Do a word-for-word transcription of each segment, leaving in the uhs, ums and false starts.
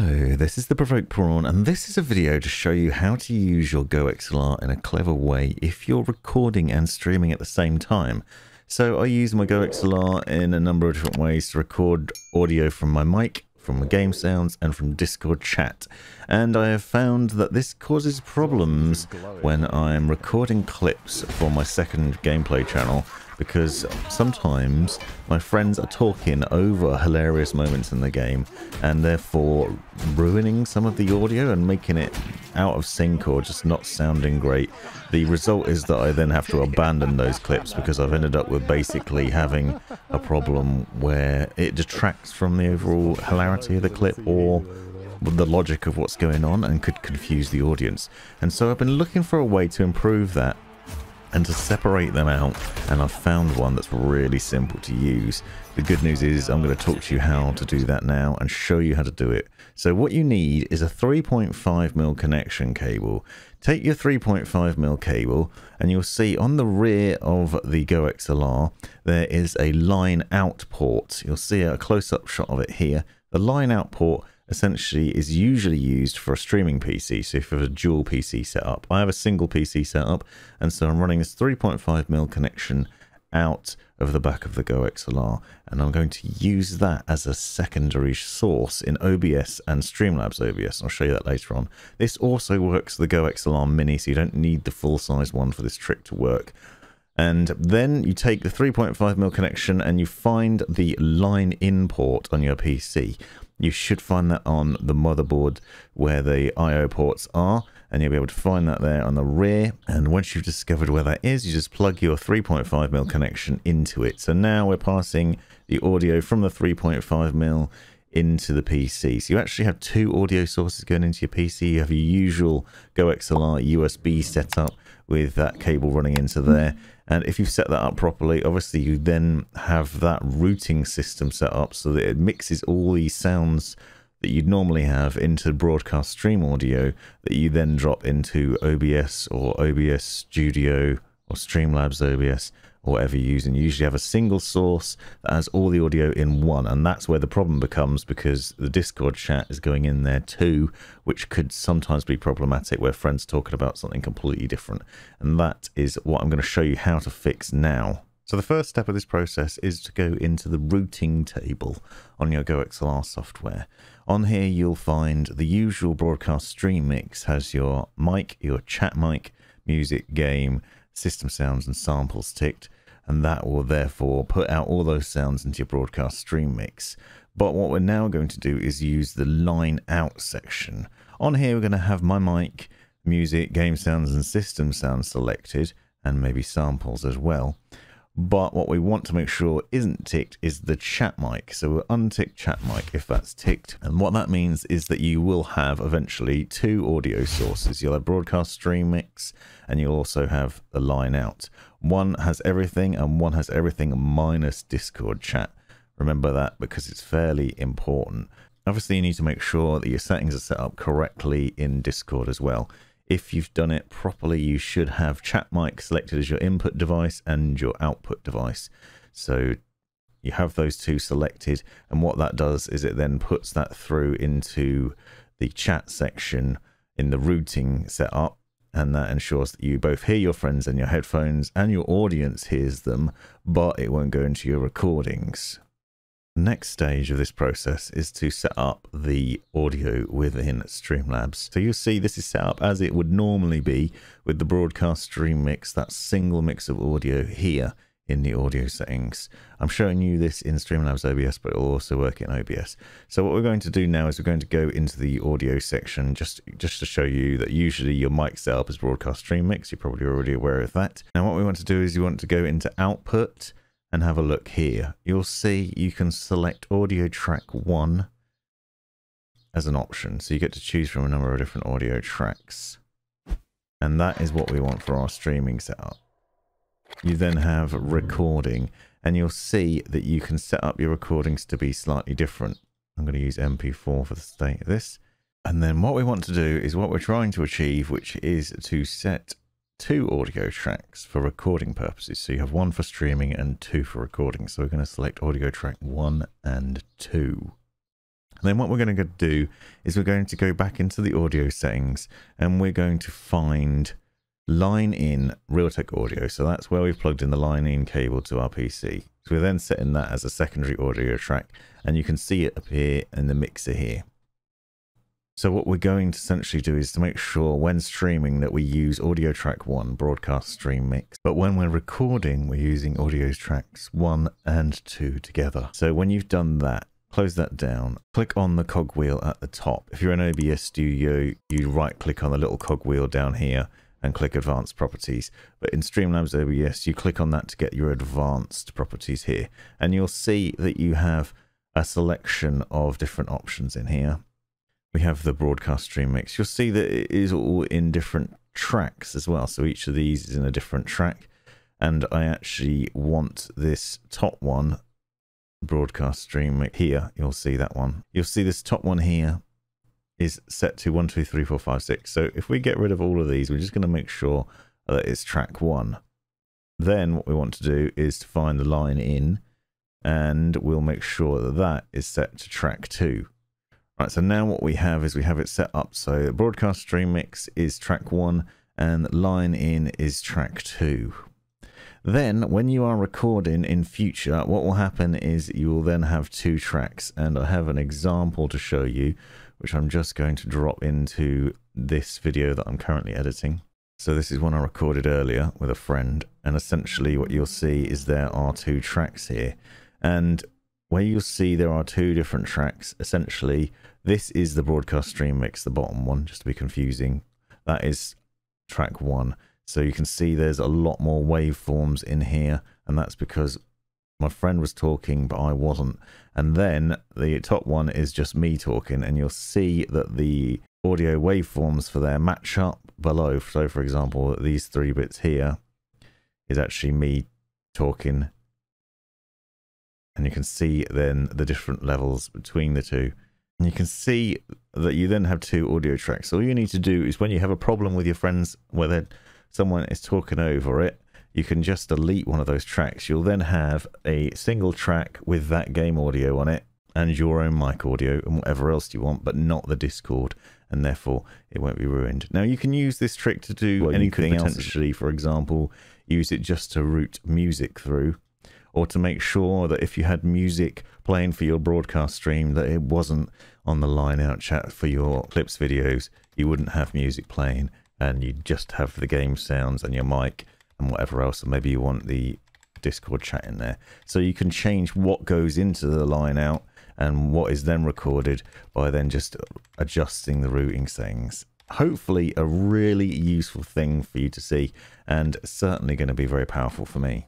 Hello, this is the Provoked Prawn, and this is a video to show you how to use your GoXLR in a clever way if you're recording and streaming at the same time. So I use my GoXLR in a number of different ways to record audio from my mic, from the game sounds, and from Discord chat. And I have found that this causes problems when I'm recording clips for my second gameplay channel, because sometimes my friends are talking over hilarious moments in the game and therefore ruining some of the audio and making it out of sync or just not sounding great. The result is that I then have to abandon those clips because I've ended up with basically having a problem where it detracts from the overall hilarity of the clip or the logic of what's going on and could confuse the audience. And so I've been looking for a way to improve that and to separate them out, and I've found one that's really simple to use. The good news is I'm going to talk to you how to do that now and show you how to do it. So what you need is a three point five millimeter connection cable. Take your three point five millimeter cable and you'll see on the rear of the GoXLR there is a line out port. You'll see a close-up shot of it here. The line out port essentially is usually used for a streaming P C, so if you have a dual P C setup. I have a single P C setup, and so I'm running this three point five millimeter connection out of the back of the GoXLR, and I'm going to use that as a secondary source in O B S and Streamlabs O B S. I'll show you that later on. This also works with the GoXLR Mini, so you don't need the full-size one for this trick to work. And then you take the three point five millimeter connection and you find the line in port on your P C. You should find that on the motherboard where the I O ports are, and you'll be able to find that there on the rear. And once you've discovered where that is, you just plug your three point five millimeter connection into it. So now we're passing the audio from the three point five millimeter into the P C. So you actually have two audio sources going into your P C. You have your usual GoXLR U S B setup with that cable running into there. And if you've set that up properly, obviously you then have that routing system set up so that it mixes all these sounds that you'd normally have into broadcast stream audio that you then drop into O B S or O B S Studio or Streamlabs O B S or whatever you use. And you usually have a single source that has all the audio in one, and that's where the problem becomes, because the Discord chat is going in there too, which could sometimes be problematic where friends are talking about something completely different. And that is what I'm going to show you how to fix now. So the first step of this process is to go into the routing table on your GoXLR software. On here you'll find the usual broadcast stream mix has your mic, your chat mic, music, game, system sounds and samples ticked, and that will therefore put out all those sounds into your broadcast stream mix. But what we're now going to do is use the line out section. On here we're going to have my mic, music, game sounds and system sounds selected, and maybe samples as well. But what we want to make sure isn't ticked is the chat mic. So we'll untick chat mic if that's ticked. And what that means is that you will have eventually two audio sources. You'll have broadcast stream mix and you'll also have the line out. One has everything and one has everything minus Discord chat. Remember that because it's fairly important. Obviously you need to make sure that your settings are set up correctly in Discord as well. If you've done it properly, you should have chat mic selected as your input device and your output device. So you have those two selected, and what that does is it then puts that through into the chat section in the routing setup, and that ensures that you both hear your friends in your headphones and your audience hears them, but it won't go into your recordings. The next stage of this process is to set up the audio within Streamlabs. So you'll see this is set up as it would normally be with the broadcast stream mix, that single mix of audio here in the audio settings. I'm showing you this in Streamlabs O B S, but it will also work in O B S. So what we're going to do now is we're going to go into the audio section just, just to show you that usually your mic setup is broadcast stream mix. You're probably already aware of that. Now what we want to do is you want to go into output and have a look here. You'll see you can select audio track one as an option. So you get to choose from a number of different audio tracks. And that is what we want for our streaming setup. You then have recording, and you'll see that you can set up your recordings to be slightly different. I'm going to use M P four for the state of this. And then what we want to do is what we're trying to achieve, which is to set two audio tracks for recording purposes. So you have one for streaming and two for recording. So we're going to select audio track one and two. then what we're going to do is we're going to go back into the audio settings and we're going to find line in Realtek audio. So that's where we've plugged in the line in cable to our P C. So we're then setting that as a secondary audio track, and you can see it appear in the mixer here. So what we're going to essentially do is to make sure when streaming that we use audio track one, broadcast stream mix. But when we're recording, we're using audio tracks one and two together. So when you've done that, close that down, click on the cogwheel at the top. If you're in O B S Studio, you right click on the little cogwheel down here and click advanced properties. But in Streamlabs O B S, you click on that to get your advanced properties here. And you'll see that you have a selection of different options in here. We have the broadcast stream mix. You'll see that it is all in different tracks as well. So each of these is in a different track. And I actually want this top one, broadcast stream mix here. You'll see that one. You'll see this top one here is set to one, two, three, four, five, six. So if we get rid of all of these, we're just going to make sure that it's track one. Then what we want to do is to find the line in, and we'll make sure that that is set to track two. Right, so now what we have is we have it set up so the broadcast stream mix is track one and line in is track two. Then when you are recording in future, what will happen is you will then have two tracks, and I have an example to show you, which I'm just going to drop into this video that I'm currently editing. So this is one I recorded earlier with a friend, and essentially what you'll see is there are two tracks here, and where you'll see there are two different tracks, essentially this is the broadcast stream mix, the bottom one, just to be confusing. That is track one. So you can see there's a lot more waveforms in here, and that's because my friend was talking but I wasn't. And then the top one is just me talking, and you'll see that the audio waveforms for there match up below. So for example, these three bits here is actually me talking, and you can see then the different levels between the two. And you can see that you then have two audio tracks. So all you need to do is when you have a problem with your friends, whether someone is talking over it, you can just delete one of those tracks. You'll then have a single track with that game audio on it and your own mic audio and whatever else you want, but not the Discord, and therefore it won't be ruined. Now you can use this trick to do well, anything else. Potentially, for example, use it just to route music through, or to make sure that if you had music playing for your broadcast stream that it wasn't on the line out chat for your clips videos, you wouldn't have music playing, and you just have the game sounds and your mic and whatever else, and maybe you want the Discord chat in there. So you can change what goes into the line out and what is then recorded by then just adjusting the routing settings. Hopefully a really useful thing for you to see, and certainly going to be very powerful for me.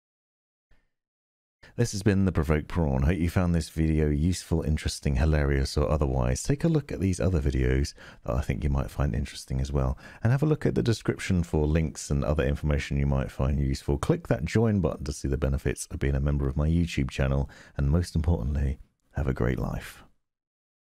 This has been the Provoked Prawn. Hope you found this video useful, interesting, hilarious, or otherwise. Take a look at these other videos that I think you might find interesting as well, and have a look at the description for links and other information you might find useful. Click that join button to see the benefits of being a member of my YouTube channel, and most importantly, have a great life.